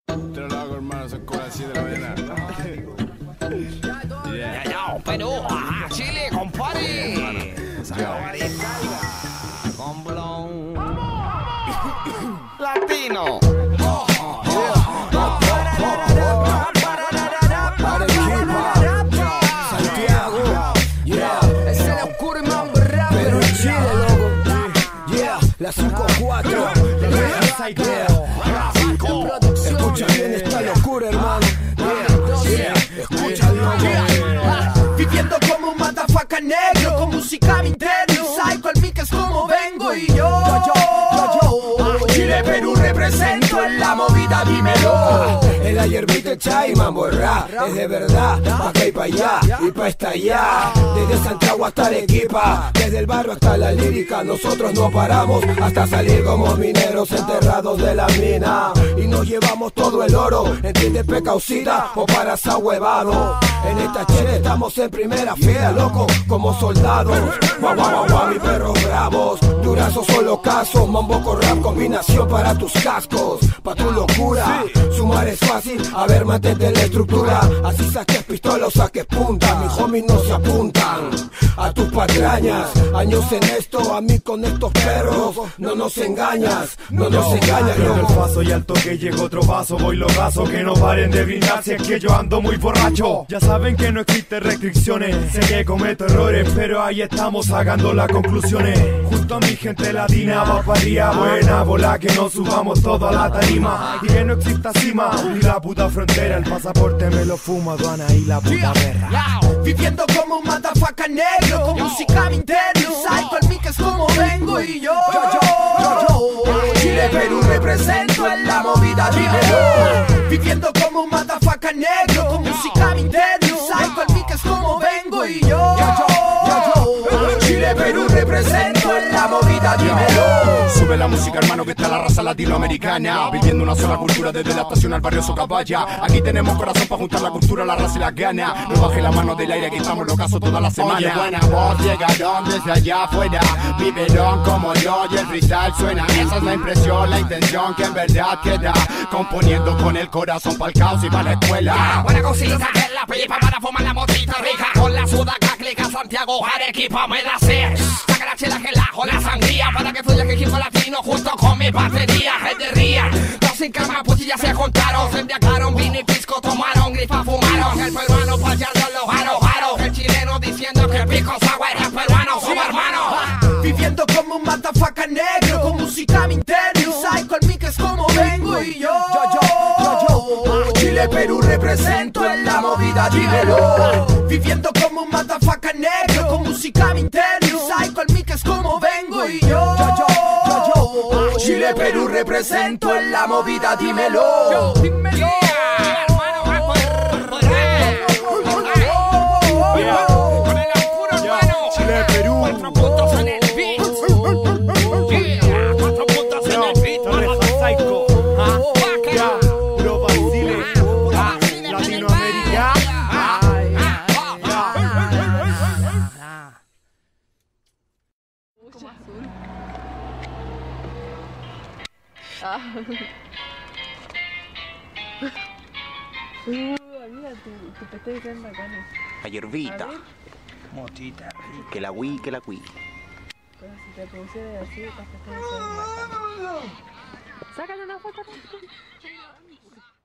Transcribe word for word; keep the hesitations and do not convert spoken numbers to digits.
Te lo hago, hermano, son como las siete de la mañana. Ya, ya, Perú, ajá, Chile, compadre. Con blon. Latino. Santiago, yeah, es el oscuro y mambo rap, pero en Chile, loco, yeah, la cinco cuatro, escucha bien esta locura, hermano, yeah, yeah, escúchalo, yeah. Viviendo como un motherfucker negro, con música mi interior, psycho al mic es como vengo y yo, yo, yo, yo. Chile, Perú represento en la movida, dímelo. El ayer viste chai, mambo rap, es de verdad, pa' acá y pa' allá, y pa' estallar. Desde Santiago hasta Arequipa, desde el barrio hasta la lírica, nosotros no paramos hasta salir como mineros enterrados de la mina. Y nos llevamos todo el oro, entiende pecaucita o para esa huevado. En esta Chile estamos en primera fila, loco, como soldados. Guau, guau, guau, guau, mis perros bravos, durazos solo casos, mambo con rap, combinación para tus cascos, pa' tu locura. Sumar es fácil, a ver, mantente la estructura. Así saques pistola o saques punta, mis homies no se apuntan a tus patrañas. Años en esto, a mí con estos perros, no nos engañas, no nos engañas, Prendo el loco. paso y al toque llegó otro vaso, voy locazo, que no paren de brindar si es que yo ando muy borracho. Ya saben que no existen restricciones, sé que cometo errores, pero ahí estamos sacando las conclusiones. Junto a mi gente latina, va pa' arriba, buena bola, que nos subamos todo a la tarima. Y que no exista cima, ni la puta frontera, el pasaporte me lo fumo aduana y la puta perra. Viviendo como un motherfucker negro, con música mi interior, psycho al mic es como vengo y yo, yo, yo, yo, yo. Chile, Perú represento en la movida, dímelo. Viviendo como un motherfucker negro, con música mi interior, psycho al mic es como vengo y yo, yo, yo, yo, yo. Chile, Perú represento en la movida, dímelo. Sube la música, hermano, que está la raza latinoamericana, viviendo una sola cultura desde la estación al barrio Socabaya. Aquí tenemos corazón para juntar la cultura, la raza y las ganas. No baje la mano del aire, que estamos locazos toda la semana. Oye, buena voz, llegaron desde allá afuera, vivirán como yo y el freestyle suena. Esa es la impresión, la intención que en verdad queda, componiendo con el corazón pa'l caos y pa' la escuela. Buena cosita que es la pipa para fumar la motita rica. Con la sudaca, clica Santiago, Arequipa, me da sed. Saca la chela, que la o la sangría, para que fluya que equipo latino junto con mi batería. Es de ría, los sin cama puchillas se juntaron, se embriagaron, vino y pisco tomaron, grifa fumaron. El peruano payando los jaros, jaros. El chileno diciendo que el pico agua era peruano, somos hermanos. Viviendo como un motherfucker negro, con música mi interior, psycho al mic es como vengo y yo, yo, yo, yo, yo. Chile, Perú represento en la movida, dímelo. Viviendo como un motherfucker negro, con música mi interior, psycho al mic es como vengo y yo, yo, yo, yo, yo. Chile, Perú represento en la movida, dímelo. Dímelo. Con el oscuro, hermano. Chile, Perú. Cuatro puntos en el beat. Yeah, cuatro puntos en el beat. Torres Psycho, ah, ya, puro Basile, ah, Latinoamérica. Ay, Como azul. Ah. Uh, mira, tu, tu peste bien bacana. La hierbita, A ver. motita, que la Wii, que la Wii. Pero si te pusieras así, las pestañas se ven bacanas. Sácale una foto.